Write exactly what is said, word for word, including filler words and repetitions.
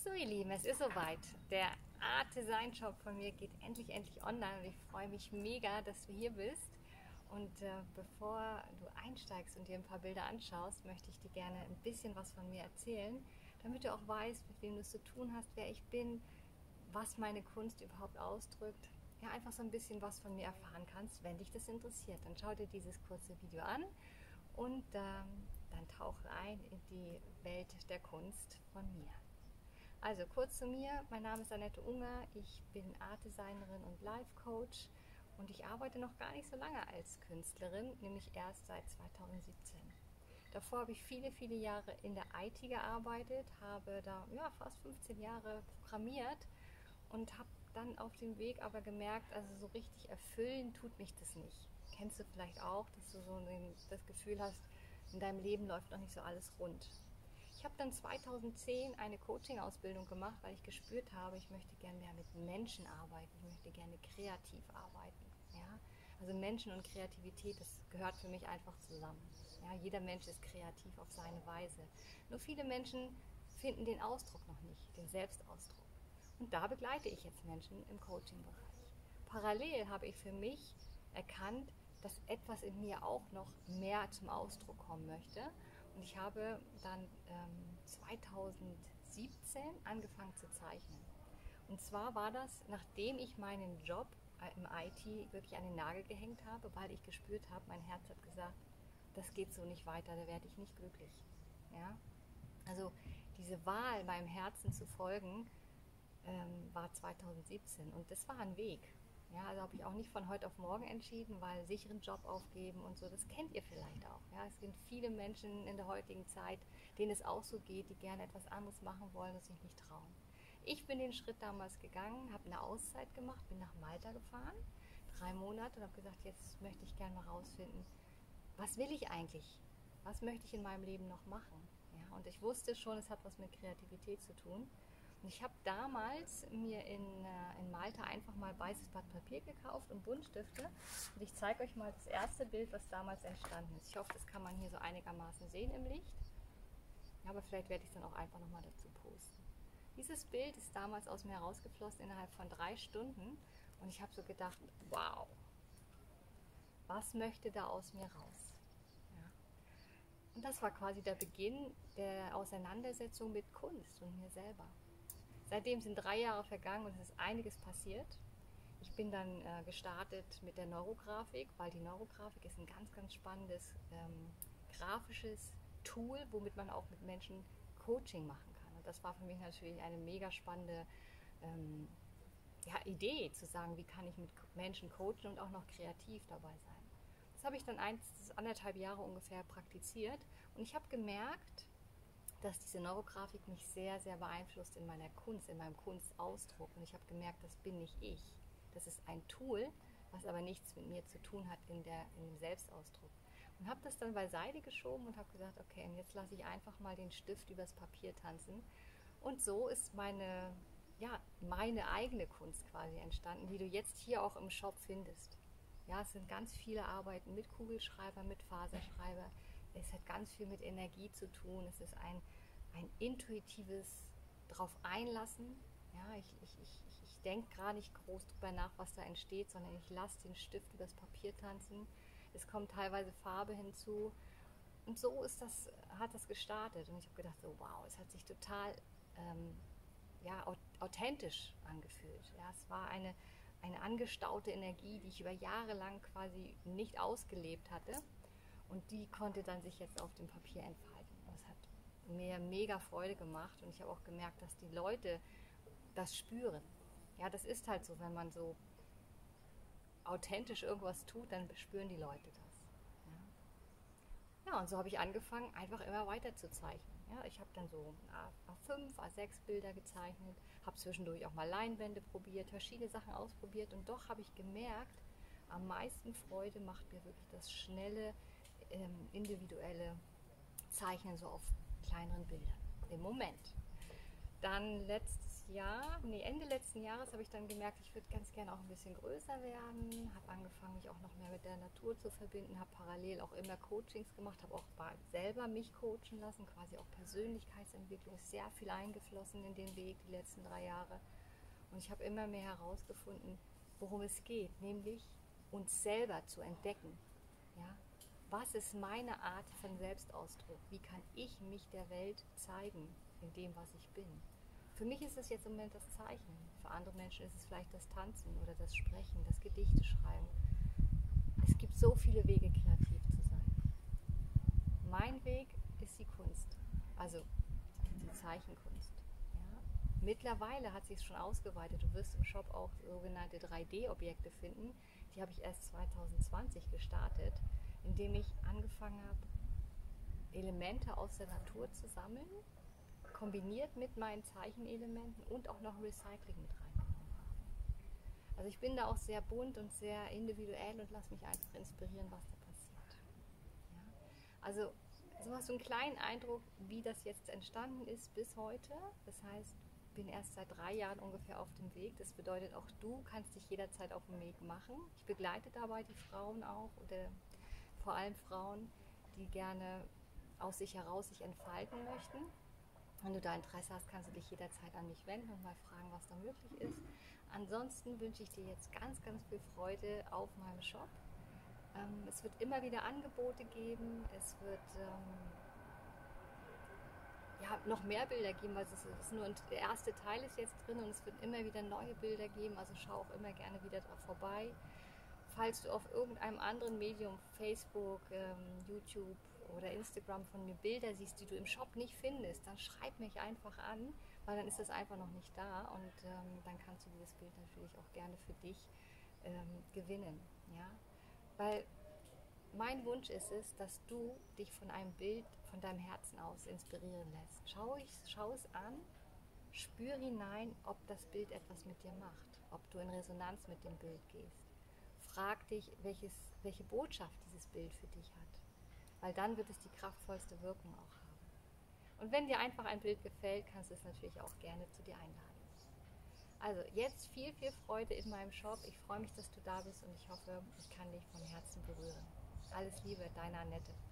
So ihr Lieben, es ist soweit. Der Art Design Shop von mir geht endlich, endlich online und ich freue mich mega, dass du hier bist. Und äh, bevor du einsteigst und dir ein paar Bilder anschaust, möchte ich dir gerne ein bisschen was von mir erzählen, damit du auch weißt, mit wem du es zu tun hast, wer ich bin, was meine Kunst überhaupt ausdrückt. Ja, einfach so ein bisschen was von mir erfahren kannst, wenn dich das interessiert. Dann schau dir dieses kurze Video an und ähm, dann tauch ein in die Welt der Kunst von mir. Also kurz zu mir, mein Name ist Annette Unger, ich bin Artdesignerin und Life Coach und ich arbeite noch gar nicht so lange als Künstlerin, nämlich erst seit zweitausendsiebzehn. Davor habe ich viele, viele Jahre in der I T gearbeitet, habe da ja, fast fünfzehn Jahre programmiert und habe dann auf dem Weg aber gemerkt, also so richtig erfüllen tut mich das nicht. Kennst du vielleicht auch, dass du so das Gefühl hast, in deinem Leben läuft noch nicht so alles rund. Ich habe dann zweitausendzehn eine Coaching-Ausbildung gemacht, weil ich gespürt habe, ich möchte gerne mehr mit Menschen arbeiten, ich möchte gerne kreativ arbeiten. Ja? Also Menschen und Kreativität, das gehört für mich einfach zusammen. Ja? Jeder Mensch ist kreativ auf seine Weise. Nur viele Menschen finden den Ausdruck noch nicht, den Selbstausdruck. Und da begleite ich jetzt Menschen im Coaching-Bereich. Parallel habe ich für mich erkannt, dass etwas in mir auch noch mehr zum Ausdruck kommen möchte. Und ich habe dann ähm, zweitausendsiebzehn angefangen zu zeichnen. Und zwar war das, nachdem ich meinen Job im I T wirklich an den Nagel gehängt habe, weil ich gespürt habe, mein Herz hat gesagt, das geht so nicht weiter, da werde ich nicht glücklich. Ja? Also diese Wahl, meinem Herzen zu folgen, ähm, war zweitausendsiebzehn und das war ein Weg. Ja, also habe ich auch nicht von heute auf morgen entschieden, weil sicheren Job aufgeben und so, das kennt ihr vielleicht auch. Ja, es sind viele Menschen in der heutigen Zeit, denen es auch so geht, die gerne etwas anderes machen wollen und sich nicht trauen. Ich bin den Schritt damals gegangen, habe eine Auszeit gemacht, bin nach Malta gefahren, drei Monate und habe gesagt, jetzt möchte ich gerne mal rausfinden, was will ich eigentlich? Was möchte ich in meinem Leben noch machen? Ja, und ich wusste schon, es hat was mit Kreativität zu tun. Und ich habe damals mir in, äh, in Malta einfach mal weißes Blatt Papier gekauft und Buntstifte. Und ich zeige euch mal das erste Bild, was damals entstanden ist. Ich hoffe, das kann man hier so einigermaßen sehen im Licht. Ja, aber vielleicht werde ich es dann auch einfach nochmal dazu posten. Dieses Bild ist damals aus mir herausgeflossen innerhalb von drei Stunden. Und ich habe so gedacht, wow, was möchte da aus mir raus? Ja. Und das war quasi der Beginn der Auseinandersetzung mit Kunst und mir selber. Seitdem sind drei Jahre vergangen und es ist einiges passiert. Ich bin dann äh, gestartet mit der Neurografik, weil die Neurografik ist ein ganz, ganz spannendes ähm, grafisches Tool, womit man auch mit Menschen Coaching machen kann. Und das war für mich natürlich eine mega spannende ähm, ja, Idee, zu sagen, wie kann ich mit Menschen coachen und auch noch kreativ dabei sein. Das habe ich dann eins, anderthalb Jahre ungefähr praktiziert und ich habe gemerkt, dass diese Neurografik mich sehr, sehr beeinflusst in meiner Kunst, in meinem Kunstausdruck. Und ich habe gemerkt, das bin nicht ich. Das ist ein Tool, was aber nichts mit mir zu tun hat in, der, in dem Selbstausdruck. Und habe das dann beiseite geschoben und habe gesagt, okay, und jetzt lasse ich einfach mal den Stift übers Papier tanzen. Und so ist meine, ja, meine eigene Kunst quasi entstanden, die du jetzt hier auch im Shop findest. Ja, es sind ganz viele Arbeiten mit Kugelschreiber, mit Faserschreiber. Es hat ganz viel mit Energie zu tun. Es ist ein, ein intuitives drauf einlassen. Ja, ich ich, ich, ich denke gar nicht groß drüber nach, was da entsteht, sondern ich lasse den Stift übers Papier tanzen. Es kommt teilweise Farbe hinzu. Und so ist das, hat das gestartet. Und ich habe gedacht, so, wow, es hat sich total ähm, ja, authentisch angefühlt. Ja, es war eine, eine angestaute Energie, die ich über Jahre lang quasi nicht ausgelebt hatte. Und die konnte dann sich jetzt auf dem Papier entfalten. Das hat mir mega Freude gemacht und ich habe auch gemerkt, dass die Leute das spüren. Ja, das ist halt so, wenn man so authentisch irgendwas tut, dann spüren die Leute das. Ja, ja, und so habe ich angefangen, einfach immer weiter zu zeichnen. Ja, ich habe dann so A fünf, A sechs Bilder gezeichnet, habe zwischendurch auch mal Leinwände probiert, verschiedene Sachen ausprobiert und doch habe ich gemerkt, am meisten Freude macht mir wirklich das schnelle, ähm, individuelle Zeichnen so auf kleineren Bildern im Moment. Dann letztes Jahr, nee, Ende letzten Jahres habe ich dann gemerkt, ich würde ganz gerne auch ein bisschen größer werden, habe angefangen, mich auch noch mehr mit der Natur zu verbinden, habe parallel auch immer Coachings gemacht, habe auch selber mich coachen lassen, quasi auch Persönlichkeitsentwicklung, ist sehr viel eingeflossen in den Weg die letzten drei Jahre. Und ich habe immer mehr herausgefunden, worum es geht, nämlich uns selber zu entdecken. Ja? Was ist meine Art von Selbstausdruck? Wie kann ich mich der Welt zeigen in dem, was ich bin? Für mich ist es jetzt im Moment das Zeichnen. Für andere Menschen ist es vielleicht das Tanzen oder das Sprechen, das Gedichte schreiben. Es gibt so viele Wege, kreativ zu sein. Mein Weg ist die Kunst, also die Zeichenkunst. Ja? Mittlerweile hat sich es schon ausgeweitet. Du wirst im Shop auch sogenannte drei D-Objekte finden. Die habe ich erst zwanzig zwanzig gestartet, indem ich angefangen habe, Elemente aus der Natur zu sammeln, kombiniert mit meinen Zeichenelementen und auch noch Recycling mit reingenommen habe. Also ich bin da auch sehr bunt und sehr individuell und lasse mich einfach inspirieren, was da passiert. Ja? Also so hast du einen kleinen Eindruck, wie das jetzt entstanden ist bis heute. Das heißt, ich bin erst seit drei Jahren ungefähr auf dem Weg. Das bedeutet, auch du kannst dich jederzeit auf den Weg machen. Ich begleite dabei die Frauen auch oder vor allem Frauen, die gerne aus sich heraus sich entfalten möchten. Wenn du da Interesse hast, kannst du dich jederzeit an mich wenden und mal fragen, was da möglich ist. Ansonsten wünsche ich dir jetzt ganz, ganz viel Freude auf meinem Shop. Ähm, es wird immer wieder Angebote geben. Es wird ähm, ja, noch mehr Bilder geben, weil es ist, es ist nur der erste Teil ist jetzt drin und es wird immer wieder neue Bilder geben. Also schau auch immer gerne wieder drauf vorbei. Falls du auf irgendeinem anderen Medium, Facebook, ähm, YouTube oder Instagram von mir Bilder siehst, die du im Shop nicht findest, dann schreib mich einfach an, weil dann ist das einfach noch nicht da und ähm, dann kannst du dieses Bild natürlich auch gerne für dich ähm, gewinnen. Ja? Weil mein Wunsch ist es, dass du dich von einem Bild von deinem Herzen aus inspirieren lässt. Schau, ich, schau es an, spür hinein, ob das Bild etwas mit dir macht, ob du in Resonanz mit dem Bild gehst. Frag dich, welches, welche Botschaft dieses Bild für dich hat, weil dann wird es die kraftvollste Wirkung auch haben. Und wenn dir einfach ein Bild gefällt, kannst du es natürlich auch gerne zu dir einladen. Also jetzt viel, viel Freude in meinem Shop. Ich freue mich, dass du da bist und ich hoffe, ich kann dich von Herzen berühren. Alles Liebe, deine Annette.